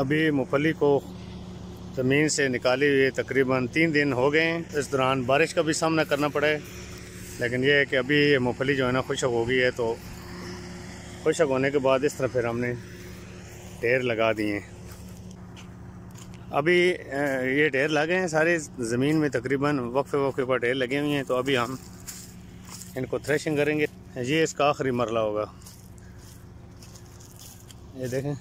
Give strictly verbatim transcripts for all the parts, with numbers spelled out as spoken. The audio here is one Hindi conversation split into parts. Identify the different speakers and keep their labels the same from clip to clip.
Speaker 1: अभी मूंगफली को ज़मीन से निकाले हुए तकरीबन तीन दिन हो गए हैं। इस दौरान बारिश का भी सामना करना पड़ा है, लेकिन यह है कि अभी ये मूंगफली जो है ना खुशक हो गई है। तो खुशक होने के बाद इस तरह फिर हमने ढेर लगा दिए हैं। अभी ये ढेर लगे हैं सारे ज़मीन में, तकरीबन वक्फे वक्फे पर ढेर लगे हुए हैं। तो अभी हम इनको थ्रेशिंग करेंगे। ये इसका आखिरी मरला होगा। ये देखें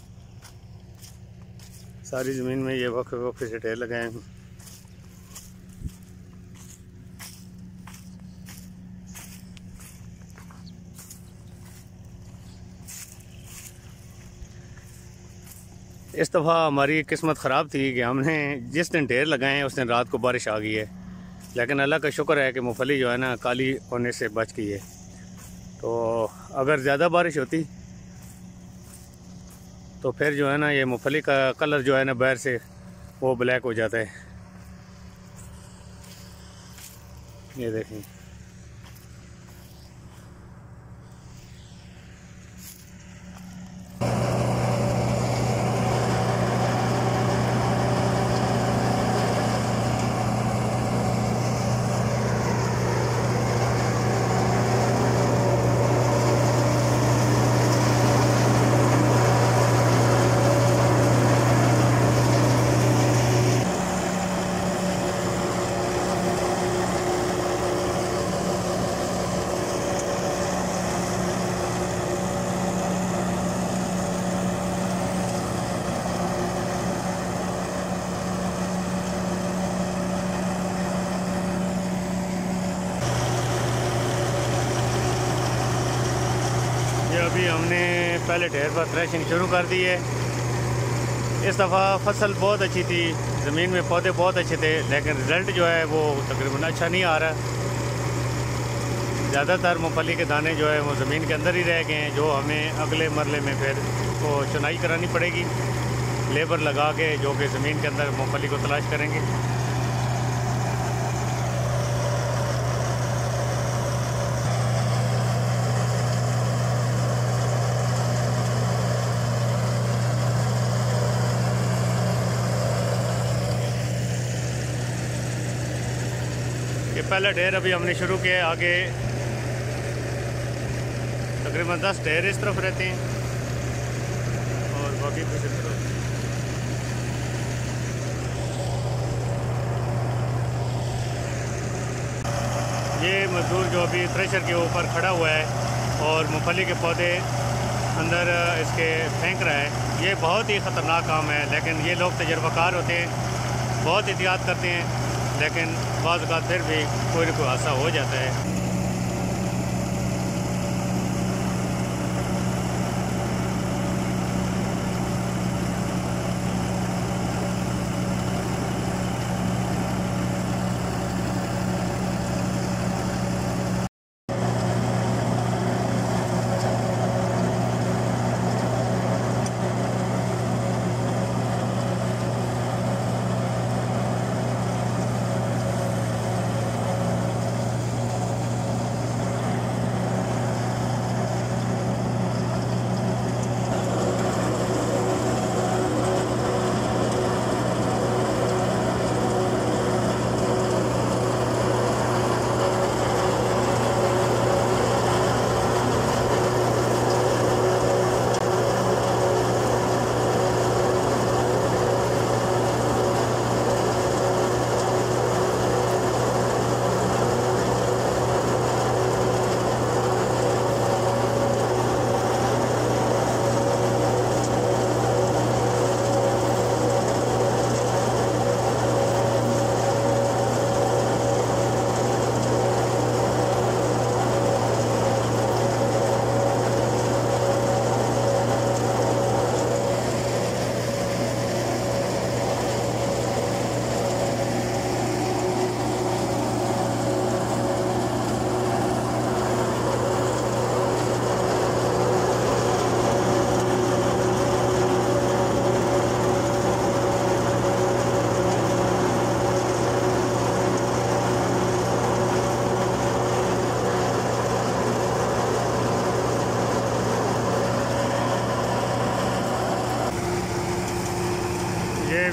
Speaker 1: सारी ज़मीन में ये वक्फे वक्फे से ढेर लगाए हैं। इस दफ़ा हमारी किस्मत ख़राब थी कि हमने जिस दिन ढेर लगाए हैं उस दिन रात को बारिश आ गई है, लेकिन अल्लाह का शुक्र है कि मूंगफली जो है ना काली होने से बच गई है। तो अगर ज़्यादा बारिश होती तो फिर जो है ना ये मूंगफली का कलर जो है ना बाहर से वो ब्लैक हो जाता है। ये देखें अभी हमने पहले ढेर पर थ्रेशिंग शुरू कर दी है। इस दफ़ा फसल बहुत अच्छी थी, ज़मीन में पौधे बहुत अच्छे थे, लेकिन रिज़ल्ट जो है वो तकरीबन अच्छा नहीं आ रहा। ज़्यादातर मूंगफली के दाने जो है वो ज़मीन के अंदर ही रह गए हैं, जो हमें अगले मरले में फिर वो चुनाई करानी पड़ेगी लेबर लगा के, जो कि ज़मीन के अंदर मूंगफली को तलाश करेंगे। ये पहला ढेर अभी हमने शुरू किया। आगे तकरीबन दस ढेर इस तरफ रहते हैं और बाकी दूसरी तरफ। ये मजदूर जो अभी थ्रेशर के ऊपर खड़ा हुआ है और मूंगफली के पौधे अंदर इसके फेंक रहा है, ये बहुत ही ख़तरनाक काम है। लेकिन ये लोग तजर्बाकार होते हैं, बहुत एहतियात करते हैं, लेकिन बाज़ औक़ात फिर भी कोई न कोई हादसा हो जाता है।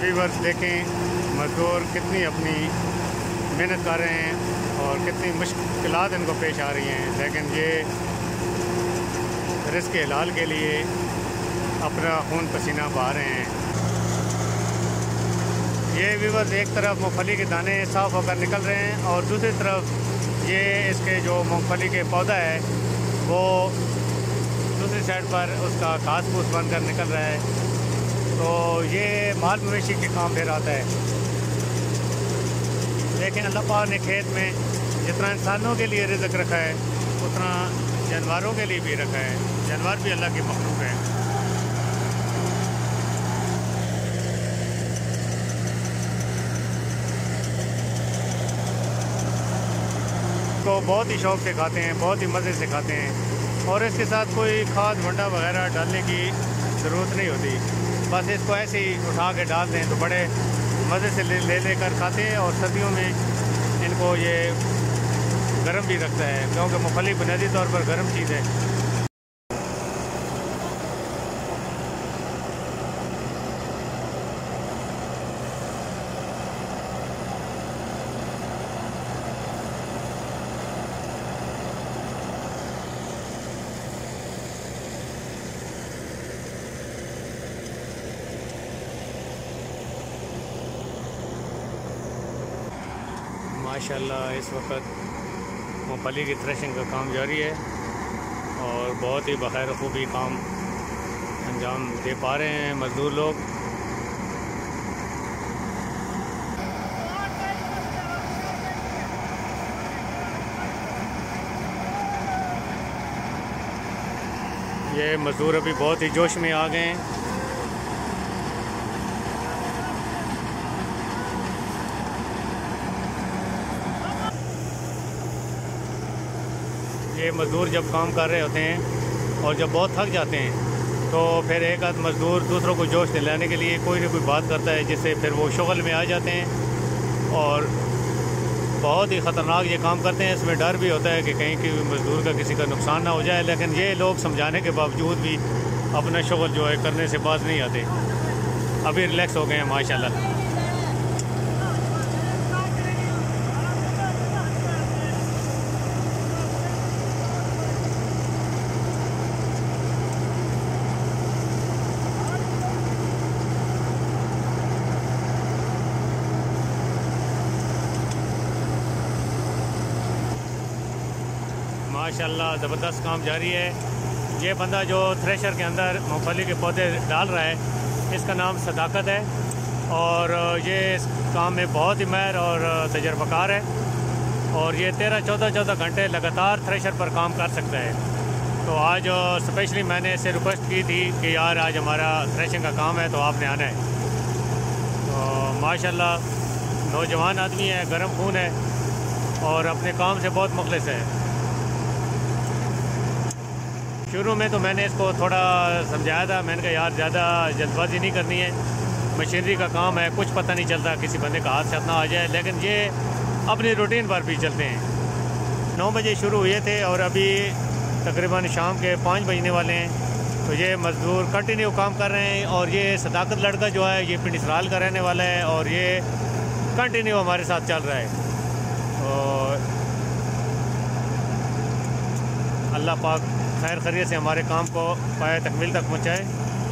Speaker 1: व्यूअर्स देखें मज़दूर कितनी अपनी मेहनत कर रहे हैं और कितनी मुश्किलात इनको पेश आ रही हैं, लेकिन ये रिज़्क़ हलाल के लिए अपना खून पसीना बहा रहे हैं। ये व्यूअर्स एक तरफ मूँगफली के दाने साफ़ होकर निकल रहे हैं और दूसरी तरफ ये इसके जो मूँगफली के पौधा है वो दूसरी साइड पर उसका घास फूस बनकर निकल रहा है। तो ये माल मवेशी के काम फिर आता है। लेकिन अल्लाह पाक ने खेत में जितना इंसानों के लिए रिज़्क़ रखा है उतना जानवरों के लिए भी रखा है। जानवर भी अल्लाह की मखलूक है। तो बहुत ही शौक़ से खाते हैं, बहुत ही मज़े से खाते हैं और इसके साथ कोई खाद वंडा वगैरह डालने की ज़रूरत नहीं होती। बस इसको ऐसे ही उठा के डाल दें तो बड़े मज़े से ले ले लेकर खाते हैं। और सर्दियों में इनको ये गर्म भी रखता है क्योंकि मूँगफली बुनियादी तौर पर गर्म चीज़ है। माशाल्लाह इस वक्त मूँगफली की थ्रेशिंग का काम जारी है और बहुत ही बखैर खूबी काम अंजाम दे पा रहे हैं मज़दूर लोग। ये मज़दूर अभी बहुत ही जोश में आ गए हैं। ये मज़दूर जब काम कर रहे होते हैं और जब बहुत थक जाते हैं तो फिर एक आध मज़दूर दूसरों को जोश दिलाने के लिए कोई ना कोई बात करता है जिससे फिर वो शुगल में आ जाते हैं और बहुत ही ख़तरनाक ये काम करते हैं। इसमें डर भी होता है कि कहीं कि मज़दूर का किसी का नुकसान ना हो जाए, लेकिन ये लोग समझाने के बावजूद भी अपना शुगल जो है करने से बाज नहीं आते। अभी रिलैक्स हो गए हैं माशाल्लाह। माशाल्लाह ज़बरदस्त काम जारी है। ये बंदा जो थ्रेशर के अंदर मूँगफली के पौधे डाल रहा है इसका नाम सदाकत है और ये इस काम में बहुत ही माहिर और तजर्बाकार है और ये तेरह चौदह चौदह घंटे लगातार थ्रेशर पर काम कर सकता है। तो आज स्पेशली मैंने इसे रिक्वेस्ट की थी कि यार आज हमारा थ्रेशिंग का काम है तो आपने आना है। तो माशाल्लाह नौजवान आदमी है, गर्म खून है और अपने काम से बहुत मुखलिस है। शुरू में तो मैंने इसको थोड़ा समझाया था, मैंने कहा यार ज़्यादा जल्दबाजी नहीं करनी है, मशीनरी का काम है, कुछ पता नहीं चलता किसी बंदे का हाथ से ना आ जाए। लेकिन ये अपनी रूटीन पर भी चलते हैं। नौ बजे शुरू हुए थे और अभी तकरीबन शाम के पाँच बजने वाले हैं। तो ये मज़दूर कंटिन्यू काम कर रहे हैं और ये सदाकत लड़का जो है ये पिंड इसराइल का रहने वाला है और ये कंटिन्यू हमारे साथ चल रहा है। तो अल्लाह पाक खैर खैरियत से हमारे काम को पाए तकमील तक पहुँचाए।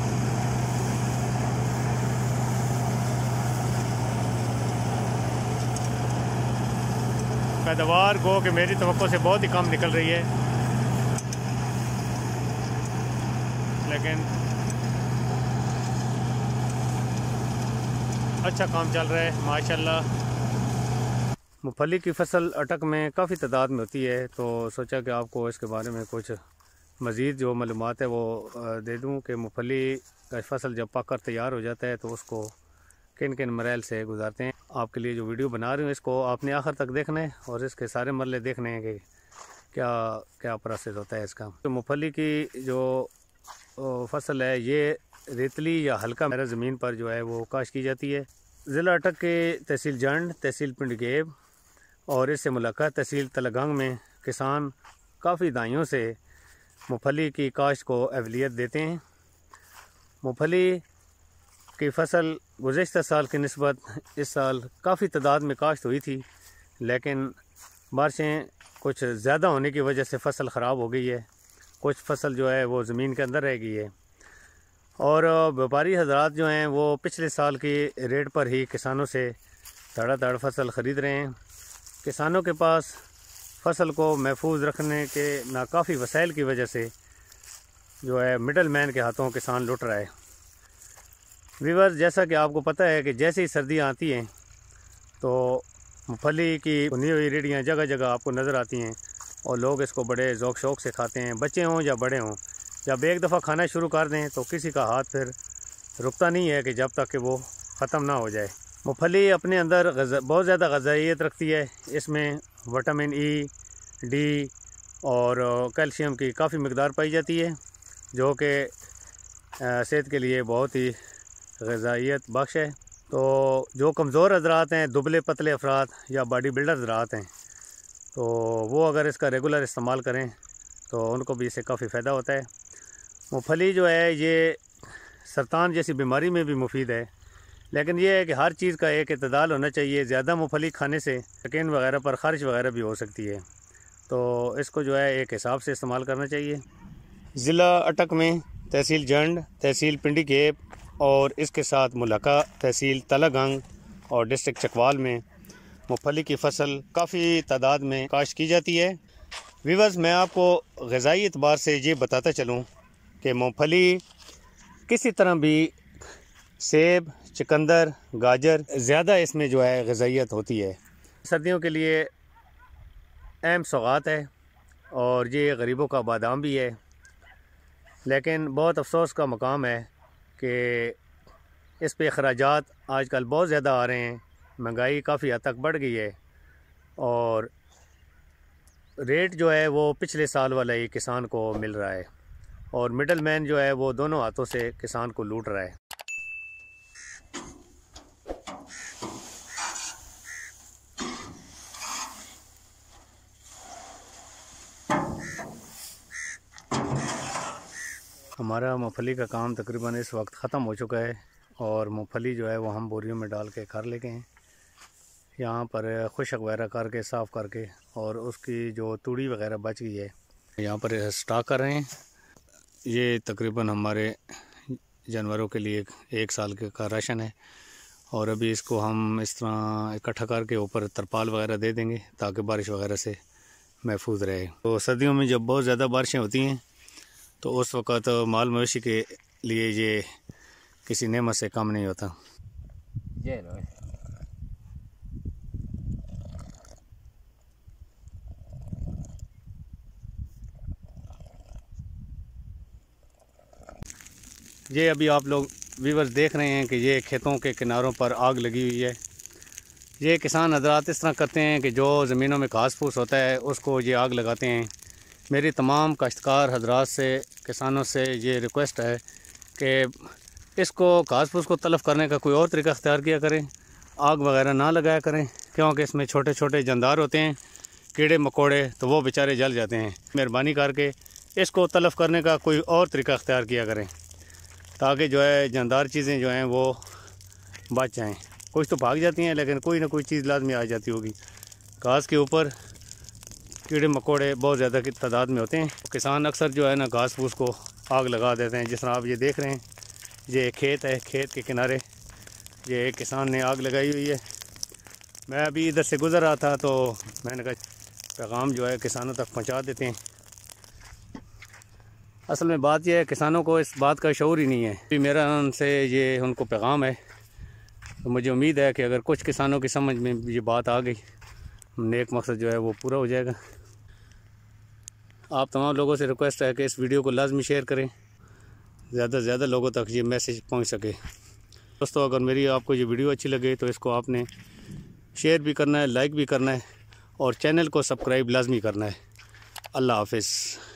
Speaker 1: पैदावार गो कि मेरी तवक्को से बहुत ही कम निकल रही है, लेकिन अच्छा काम चल रहा है माशाल्लाह। मूँगफली की फसल अटक में काफ़ी तादाद में होती है, तो सोचा कि आपको इसके बारे में कुछ मज़ीद जो मालूमात है वो दे दूं कि मूँगफली का फसल जब पक कर तैयार हो जाता है तो उसको किन किन मराइल से गुजारते हैं। आपके लिए जो वीडियो बना रही हूँ इसको आपने आखिर तक देखना है और इसके सारे मरले देखने हैं कि क्या क्या प्रोसेस होता है इसका। तो मूँगफली की जो फसल है ये रेतली या हल्का मेरा ज़मीन पर जो है वो काश की जाती है। ज़िला अटक के तहसील जंड, तहसील पिंड गेब और इससे मुलाकात तहसील तलगंग में किसान काफ़ी दाइयों से मूँगफली की काश्त को अहलियत देते हैं। मूँगफली की फसल गुज़श्ता साल की निस्बत इस साल काफ़ी तादाद में काश्त हुई थी, लेकिन बारिशें कुछ ज़्यादा होने की वजह से फ़सल ख़राब हो गई है। कुछ फसल जो है वो ज़मीन के अंदर रह गई है और व्यापारी हजरात जो हैं वो पिछले साल की रेट पर ही किसानों से धड़ाधड़ फसल ख़रीद रहे हैं। किसानों के पास फसल को महफूज रखने के नाकाफ़ी वसाइल की वजह से जो है मिडल मैन के हाथों किसान लुट रहा है। व्यूअर्स, जैसा कि आपको पता है कि जैसे ही सर्दियाँ आती हैं तो मूँगफली की भुनी हुई रेडियाँ जगह जगह आपको नज़र आती हैं और लोग इसको बड़े ज़ौक़ शौक़ से खाते हैं, बच्चे हों या बड़े हों। जब एक दफ़ा खाना शुरू कर दें तो किसी का हाथ फिर रुकता नहीं है कि जब तक कि वो ख़त्म ना हो जाए। मूँगफली अपने अंदर गज़ा बहुत ज़्यादा ग़ज़ाइयत रखती है। इसमें विटामिन ई, डी और कैल्शियम की काफ़ी मकदार पाई जाती है, जो कि सेहत के लिए बहुत ही ग़ज़ाइयत बख्श है। तो जो कमज़ोर हज़रात हैं, दुबले पतले अफराद या बॉडी बिल्डर हज़रात हैं, तो वो अगर इसका रेगुलर इस्तेमाल करें तो उनको भी इससे काफ़ी फ़ायदा होता है। मूँगफली जो है ये सरतान जैसी बीमारी में भी मुफीद है, लेकिन यह है कि हर चीज़ का एक इतदाल होना चाहिए। ज़्यादा मूँगफली खाने से स्किन वगैरह पर ख़ारिश वगैरह भी हो सकती है, तो इसको जो है एक हिसाब से इस्तेमाल करना चाहिए। ज़िला अटक में तहसील जंड, तहसील पिंडी गेब और इसके साथ मुलाका तहसील तलागंग और डिस्ट्रिक्ट चकवाल में मूँगफली की फसल काफ़ी तादाद में काश्त की जाती है। व्यूअर्स, मैं आपको ग़िज़ाई एतबार से ये बताता चलूँ कि मूँगफली किसी तरह भी सेब, चुकंदर, गाजर ज़्यादा इसमें जो है ग़िज़ाइयत होती है। सर्दियों के लिए अहम सौगात है और ये गरीबों का बादाम भी है, लेकिन बहुत अफसोस का मकाम है कि इस पे अखराजात आजकल बहुत ज़्यादा आ रहे हैं। महंगाई काफ़ी हद तक बढ़ गई है और रेट जो है वो पिछले साल वाला ही किसान को मिल रहा है और मिडल मैन जो है वो दोनों हाथों से किसान को लूट रहा है। हमारा मूँगफली का काम तकरीबन इस वक्त ख़त्म हो चुका है और मूँगफली जो है वो हम बोरियों में डाल के घर लेके हैं। यहाँ पर खुशक वगैरह करके साफ़ करके और उसकी जो तूड़ी वगैरह बच गई है यहाँ पर स्टॉक कर रहे हैं। ये तकरीबन हमारे जानवरों के लिए एक साल के का राशन है और अभी इसको हम इस तरह इकट्ठा करके ऊपर तरपाल वगैरह दे देंगे ताकि बारिश वगैरह से महफूज रहे। तो सर्दियों में जब बहुत ज़्यादा बारिशें होती हैं तो उस वक़्त माल मवेशी के लिए ये किसी नेमत से कम नहीं होता। ये अभी आप लोग व्यूअर्स देख रहे हैं कि ये खेतों के किनारों पर आग लगी हुई है। ये किसान हज़रात इस तरह करते हैं कि जो ज़मीनों में घास फूस होता है उसको ये आग लगाते हैं। मेरी तमाम काश्तकार हज़रात से, किसानों से ये रिक्वेस्ट है कि इसको घास फूस को तलफ़ करने का कोई और तरीका अख्तियार किया करें, आग वगैरह ना लगाया करें, क्योंकि इसमें छोटे छोटे जानदार होते हैं, कीड़े मकोड़े, तो वो बेचारे जल जाते हैं। मेहरबानी करके इसको तलफ़ करने का कोई और तरीका अख्तियार किया करें ताकि जो है जानदार चीज़ें जो हैं वो बच जाएँ। कुछ तो भाग जाती हैं लेकिन कोई ना कोई चीज़ लाजमी आ जाती होगी। घास के ऊपर कीड़े मकोड़े बहुत ज़्यादा की तादाद में होते हैं। किसान अक्सर जो है ना घास फूस को आग लगा देते हैं। जिस तरह आप ये देख रहे हैं, ये खेत है, खेत के किनारे ये एक किसान ने आग लगाई हुई है। मैं अभी इधर से गुज़र रहा था तो मैंने कहा पैगाम जो है किसानों तक पहुंचा देते हैं। असल में बात यह है किसानों को इस बात का शऊर ही नहीं है। अभी मेरा उनसे ये उनको पैगाम है, तो मुझे उम्मीद है कि अगर कुछ किसानों की समझ में ये बात आ गई, नेक मकसद जो है वो पूरा हो जाएगा। आप तमाम लोगों से रिक्वेस्ट है कि इस वीडियो को लाजमी शेयर करें, ज़्यादा से ज़्यादा लोगों तक ये मैसेज पहुंच सके। दोस्तों, अगर मेरी आपको ये वीडियो अच्छी लगे तो इसको आपने शेयर भी करना है, लाइक भी करना है और चैनल को सब्सक्राइब लाजमी करना है। अल्लाह हाफ़िज़।